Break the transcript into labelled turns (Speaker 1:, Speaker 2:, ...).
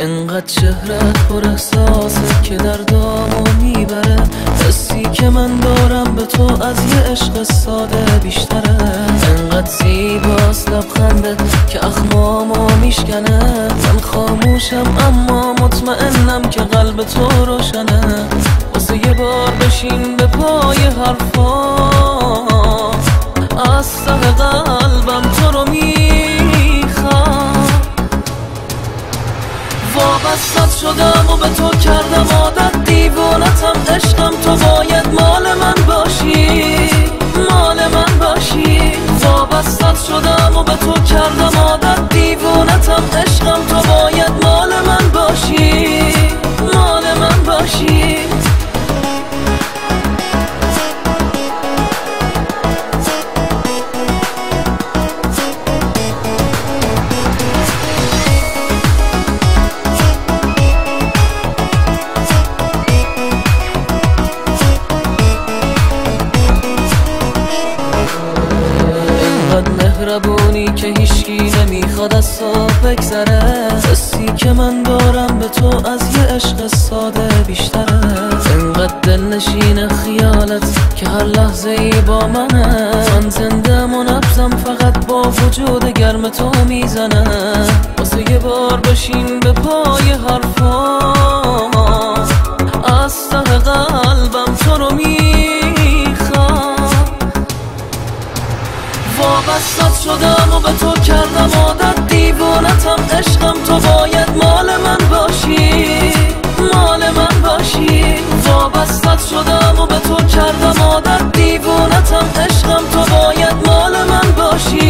Speaker 1: انقدر چهرت پر احساسه که دردامو میبره. حسی که من دارم به تو از یه عشق ساده بیشتره. انقدر زیباست لبخندت که اخمامو میشکنه. من خاموشم اما مطمئنم که قلب تو روشنه. واسه یه بار بشین به پای حرفام، از ته قلبم تو رو میخوام. وابستت شدم و به تو کردم عادت، دیوانتم عشقم، تو باید مال من باشی، مال من باشی. وابستت شدم و به تو کردم عادت، دیوانتم عشقم، تو باید مال من باشی، مال من باشی. مهربونی که هیچکی نمیخواد از تو بگذره. حسی که من دارم به تو از یه عشق ساده بیشتره. انقدر دلنشین خیالت که هر لحظه ای با منه. من زنده منبضم فقط با وجود گرم تو میزنه. واسه یه بار بشین به پای حرفام، از ته قلبم تو رو میخوام. وابستت شدم و به تو کردم عادت، دیوانتم عشقم، تو باید مال من باشی، مال من باشی. وابستت شدم و به تو کردم عادت، دیوانتم عشقم، تو باید مال من باشی.